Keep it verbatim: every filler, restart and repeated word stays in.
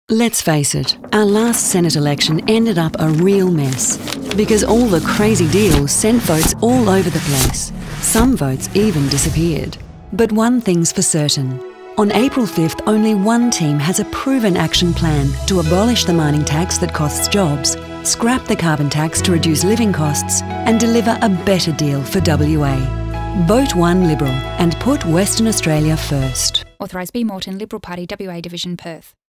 Let's face it, our last Senate election ended up a real mess because all the crazy deals sent votes all over the place. Some votes even disappeared. But one thing's for certain. On April fifth, only one team has a proven action plan to abolish the mining tax that costs jobs, scrap the carbon tax to reduce living costs, and deliver a better deal for W A. Vote One Liberal and put Western Australia first. Authorised B. Morton, Liberal Party, W A Division, Perth.